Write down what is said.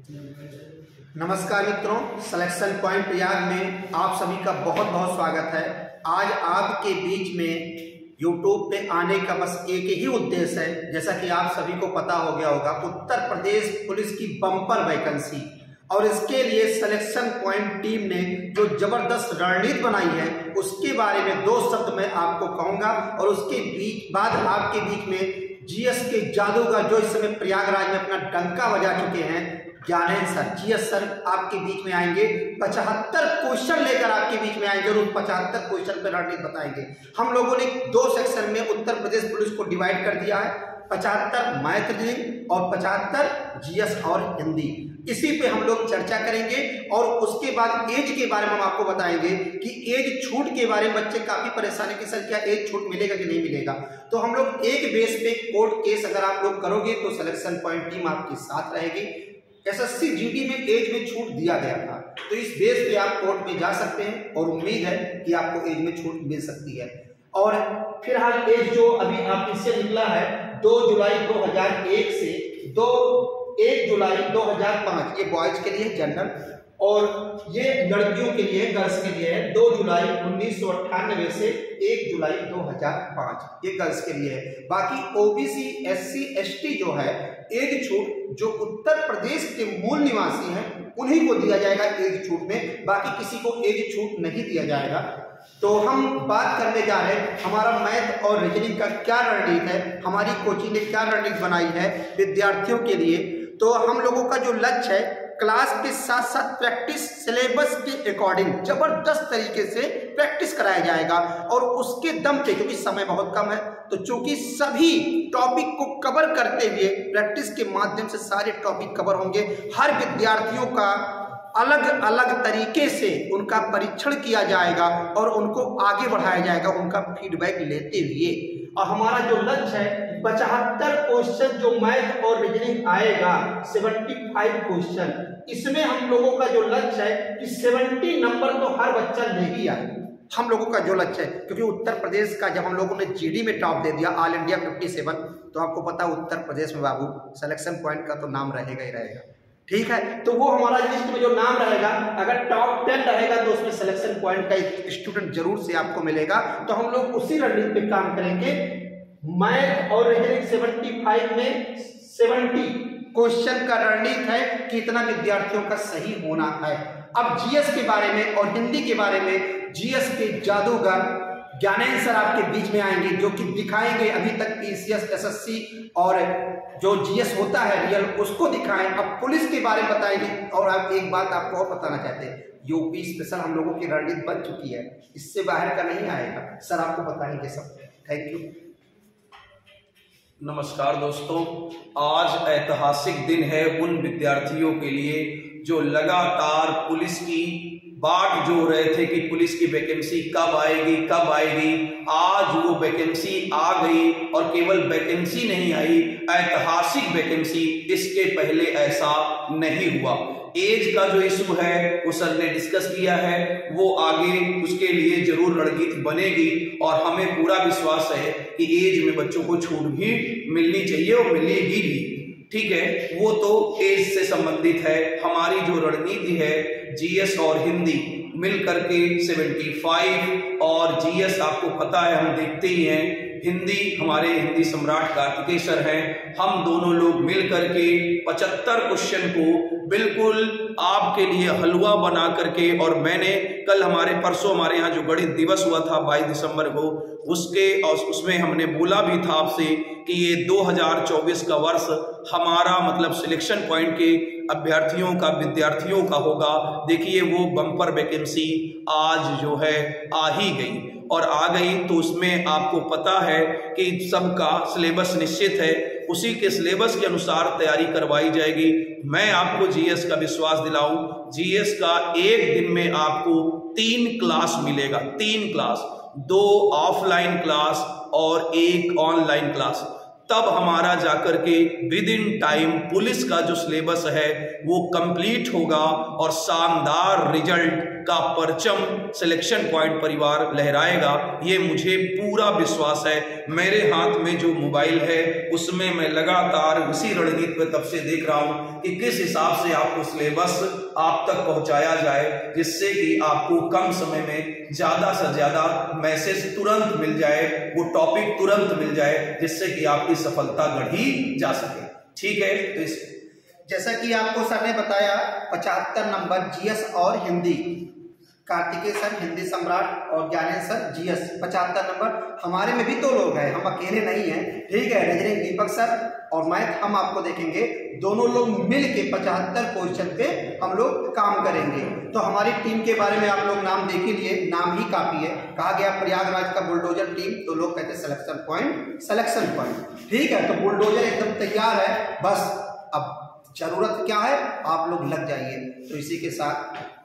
नमस्कार मित्रों, selection point Prayag में आप सभी का बहुत बहुत स्वागत है। आज आपके बीच में YouTube पे आने का बस एक ही उद्देश्य है। जैसा कि आप सभी को पता हो गया होगा, उत्तर प्रदेश पुलिस की बम्पर वैकेंसी, और इसके लिए सिलेक्शन पॉइंट टीम ने जो जबरदस्त रणनीति बनाई है उसके बारे में दो शब्द मैं आपको कहूंगा, और उसके बाद आपके बीच में जीएस के जादूगर जो इस समय प्रयागराज में अपना डंका बजा चुके हैं, ज्ञानेंद्र सर, जीएस सर आपके बीच में आएंगे। 75 क्वेश्चन लेकर आपके बीच में आएंगे और उन 75 क्वेश्चन पर रणनीति बताएंगे। हम लोगों ने दो सेक्शन में उत्तर प्रदेश पुलिस को डिवाइड कर दिया है, 75 मैथ रीजनिंग और 75 जीएस और हिंदी। इसी पे हम लोग चर्चा करेंगे और उसके बाद एज के बारे में हम आपको बताएंगे कि एज छूट के बारे में बच्चे काफी परेशानी की, सर क्या एज छूट मिलेगा कि नहीं मिलेगा। तो हम लोग एक बेस पे कोर्ट केस अगर आप लोग करोगे तो सिलेक्शन पॉइंट टीम आपके साथ रहेगी। एसएससी जीडी में एज में छूट दिया गया था, तो इस बेस पे आप कोर्ट में जा सकते हैं और उम्मीद है कि आपको एज में छूट मिल सकती है। और फिलहाल एज जो अभी ऑफिशियल निकला है 2 जुलाई 2001 से 1 जुलाई 2005, ये बॉयज के लिए जनरल, और ये लड़कियों के लिए गर्ल्स के लिए है 2 जुलाई 1998 से 1 जुलाई 2005, ये गर्ल्स के लिए है। बाकी ओबीसी एससी एसटी जो है एज छूट जो उत्तर प्रदेश के मूल निवासी हैं उन्हीं को दिया जाएगा एज छूट में, बाकी किसी को एज छूट नहीं दिया जाएगा। तो हम बात करने जा रहे हैं हमारा मैथ और रीजनिंग का क्या रणनीति है, हमारी कोचिंग ने क्या रणनीति बनाई है विद्यार्थियों के लिए। तो हम लोगों का जो लक्ष्य है, क्लास के साथ साथ प्रैक्टिस सिलेबस के अकॉर्डिंग जबरदस्त तरीके से प्रैक्टिस कराया जाएगा, और उसके दम पे, क्योंकि समय बहुत कम है, तो चूंकि सभी टॉपिक को कवर करते हुए प्रैक्टिस के माध्यम से सारे टॉपिक कवर होंगे। हर विद्यार्थियों का अलग अलग तरीके से उनका परीक्षण किया जाएगा और उनको आगे बढ़ाया जाएगा उनका फीडबैक लेते हुए। और हमारा जो लक्ष्य है 75 क्वेश्चन जो मैथ और रीजनिंग आएगा, 75 क्वेश्चन, इसमें हम लोगों का जो लक्ष्य है कि 70 नंबर तो हर बच्चा ले ही आए, हम लोगों का जो लक्ष्य है। क्योंकि उत्तर प्रदेश का जब हम लोगों ने जीडी में टॉप दे दिया, ऑल इंडिया 57, तो आपको पता उत्तर प्रदेश में बाबू सिलेक्शन पॉइंट का तो नाम रहेगा ही रहेगा। ठीक है, तो वो हमारा लिस्ट में जो नाम रहेगा, अगर टॉप 10 रहेगा तो उसमें सिलेक्शन पॉइंट का एक स्टूडेंट जरूर से आपको मिलेगा। तो हम लोग उसी रणनीति पे काम करेंगे। मैथ और रीजनिंग 75 में 70 क्वेश्चन का रणनीति है कि इतना विद्यार्थियों का सही होना है। अब जीएस के बारे में और हिंदी के बारे में जीएस के जादूगर ज्ञानेंद्र सर आपके बीच में आएंगे, जो कि दिखाएंगे अभी तक पीसीएस एसएससी और जो जीएस होता है रियल उसको दिखाएं। अब पुलिस के बारे में बताएंगे। और आप एक बात आपको और बताना चाहते हैं, यूपी स्पेशल हम लोगों की रणनीति बन चुकी है, इससे बाहर का नहीं आएगा, सर आपको बताएंगे सब। Thank you. नमस्कार दोस्तों, आज ऐतिहासिक दिन है उन विद्यार्थियों के लिए जो लगातार पुलिस की बाट जो रहे थे कि पुलिस की वैकेंसी कब आएगी कब आएगी। आज वो वैकेंसी आ गई, और केवल वैकेंसी नहीं आई, ऐतिहासिक वैकेंसी, इसके पहले ऐसा नहीं हुआ। एज का जो इशू है वो सर ने डिस्कस किया है, वो आगे उसके लिए जरूर रणनीति बनेगी, और हमें पूरा विश्वास है कि एज में बच्चों को छूट भी मिलनी चाहिए और मिलेगी भी। ठीक है, वो तो एज से संबंधित है। हमारी जो रणनीति है जीएस और हिंदी मिल करके 75, और जीएस आपको पता है हम देखते ही हैं, हिंदी हमारे हिंदी सम्राट कार्तिकेय सर हैं, हम दोनों लोग मिल करके 75 क्वेश्चन को बिल्कुल आपके लिए हलवा बना करके, और मैंने कल परसों हमारे यहाँ जो गणित दिवस हुआ था 22 दिसंबर को, उसमें हमने बोला भी था आपसे कि ये 2024 का वर्ष हमारा मतलब सिलेक्शन पॉइंट के अभ्यर्थियों का, विद्यार्थियों का होगा। देखिए वो बम्पर वैकेंसी आज जो है आ ही गई, और आ गई तो उसमें आपको पता है कि सबका सिलेबस निश्चित है, उसी के सिलेबस के अनुसार तैयारी करवाई जाएगी। मैं आपको जीएस का विश्वास दिलाऊं, जीएस का एक दिन में आपको 3 क्लास मिलेगा, 3 क्लास, 2 ऑफलाइन क्लास और 1 ऑनलाइन क्लास। तब हमारा जाकर के विद इन टाइम पुलिस का जो सिलेबस है वो कंप्लीट होगा और शानदार रिजल्ट का परचम सिलेक्शन पॉइंट परिवार लहराएगा। ये मुझे पूरा विश्वास है। मेरे हाथ में जो मोबाइल है उसमें मैं लगातार उसी रणनीति पे तब से देख रहा हूं कि किस हिसाब से आपको सिलेबस आप तक पहुंचाया जाए, जिससे कि आपको कम समय में ज्यादा से ज्यादा मैसेज तुरंत मिल जाए, वो टॉपिक तुरंत मिल जाए, जिससे कि आपकी सफलता गढ़ी जा सके। ठीक है, तो इस जैसा कि आपको सर ने बताया 75 नंबर जीएस और हिंदी, कार्तिकेय सर हिंदी सम्राट और ज्ञानेंद्र सर जीएस 75 नंबर। हमारे में भी 2 लोग हैं, हम अकेले नहीं हैं। ठीक है, रीजनिंग दीपक सर और मैथ हम आपको देखेंगे, दोनों लोग मिल के 75 क्वेश्चन पे हम लोग काम करेंगे। तो हमारी टीम के बारे में आप लोग नाम देख ही लिए, नाम ही काफी है। कहा गया प्रयागराज का बुलडोजर टीम, तो लोग कहते हैं सिलेक्शन पॉइंट, सिलेक्शन पॉइंट। ठीक है, तो बुलडोजर एकदम तैयार है, बस अब जरूरत क्या है, आप लोग लग जाइए। तो इसी के साथ